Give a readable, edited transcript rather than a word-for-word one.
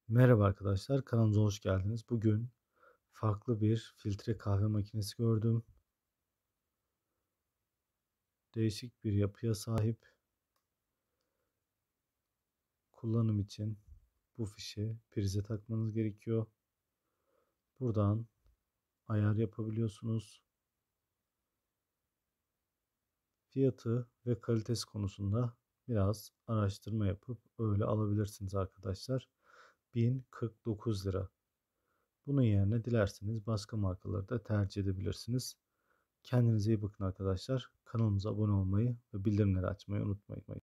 Merhaba arkadaşlar, kanalımıza hoş geldiniz. Bugün farklı bir filtre kahve makinesi gördüm. Değişik bir yapıya sahip. Kullanım için bu fişi prize takmanız gerekiyor. Buradan ayar yapabiliyorsunuz. Fiyatı ve kalitesi konusunda biraz araştırma yapıp öyle alabilirsiniz arkadaşlar. 1049 lira. Bunun yerine dilerseniz başka markaları da tercih edebilirsiniz. Kendinize iyi bakın arkadaşlar. Kanalımıza abone olmayı ve bildirimleri açmayı unutmayın.